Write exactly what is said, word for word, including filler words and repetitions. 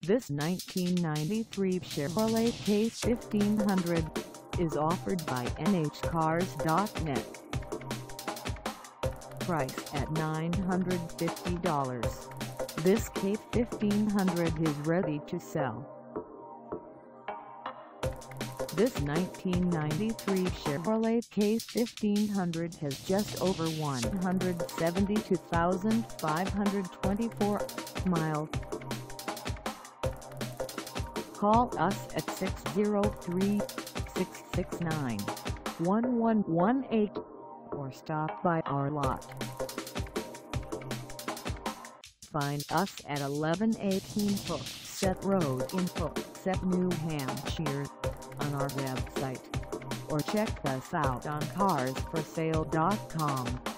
This nineteen ninety-three Chevrolet K fifteen hundred is offered by N H cars dot net. Priced at nine hundred fifty dollars, this K fifteen hundred is ready to sell. This nineteen ninety-three Chevrolet K fifteen hundred has just over one hundred seventy-two thousand five hundred twenty-four miles. Call us at six zero three, six six nine, one one one eight or stop by our lot. Find us at eleven eighteen Hooksett Road in Hooksett, New Hampshire on our website, or check us out on cars for sale dot com.